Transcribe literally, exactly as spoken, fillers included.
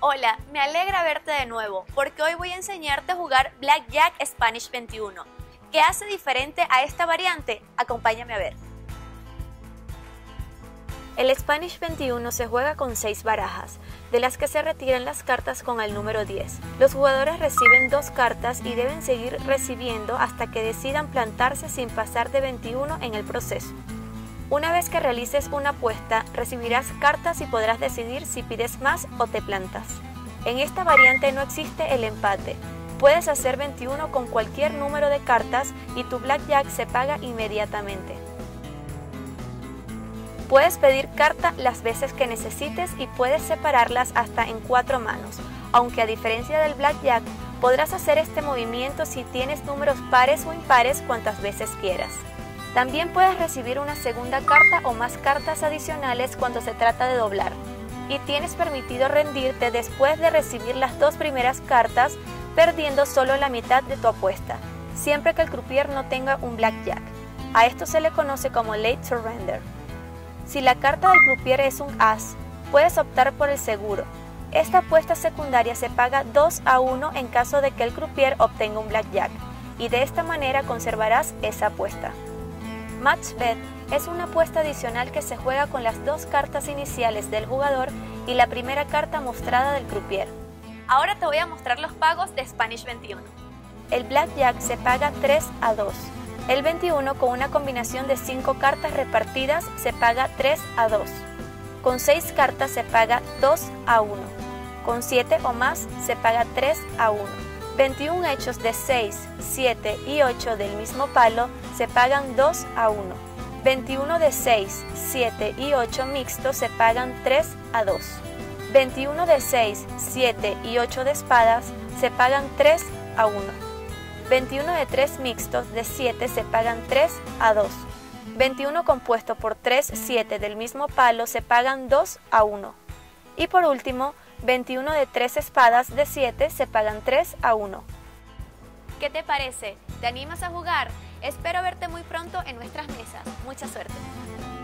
Hola, me alegra verte de nuevo, porque hoy voy a enseñarte a jugar Blackjack Spanish veintiuno. ¿Qué hace diferente a esta variante? Acompáñame a ver. El Spanish veintiuno se juega con seis barajas, de las que se retiran las cartas con el número diez. Los jugadores reciben dos cartas y deben seguir recibiendo hasta que decidan plantarse sin pasar de veintiuno en el proceso. Una vez que realices una apuesta, recibirás cartas y podrás decidir si pides más o te plantas. En esta variante no existe el empate. Puedes hacer veintiuno con cualquier número de cartas y tu blackjack se paga inmediatamente. Puedes pedir carta las veces que necesites y puedes separarlas hasta en cuatro manos, aunque a diferencia del blackjack, podrás hacer este movimiento si tienes números pares o impares cuantas veces quieras. También puedes recibir una segunda carta o más cartas adicionales cuando se trata de doblar, y tienes permitido rendirte después de recibir las dos primeras cartas, perdiendo solo la mitad de tu apuesta, siempre que el croupier no tenga un blackjack. A esto se le conoce como late surrender. Si la carta del croupier es un as, puedes optar por el seguro. Esta apuesta secundaria se paga dos a uno en caso de que el croupier obtenga un blackjack, y de esta manera conservarás esa apuesta. Match bet es una apuesta adicional que se juega con las dos cartas iniciales del jugador y la primera carta mostrada del croupier. Ahora te voy a mostrar los pagos de Spanish veintiuno. El blackjack se paga tres a dos. El veintiuno con una combinación de cinco cartas repartidas se paga tres a dos. Con seis cartas se paga dos a uno. Con siete o más se paga tres a uno. veintiún hechos de seis, siete y ocho del mismo palo se pagan dos a uno. veintiuno de seis, siete y ocho mixtos se pagan tres a dos. veintiuno de seis, siete y ocho de espadas se pagan tres a uno. veintiuno de tres mixtos de siete se pagan tres a dos. veintiuno compuesto por tres, siete del mismo palo se pagan dos a uno. Y por último, veintiuno de tres espadas de siete se pagan tres a uno. ¿Qué te parece? ¿Te animas a jugar? Espero verte muy pronto en nuestras mesas. Mucha suerte.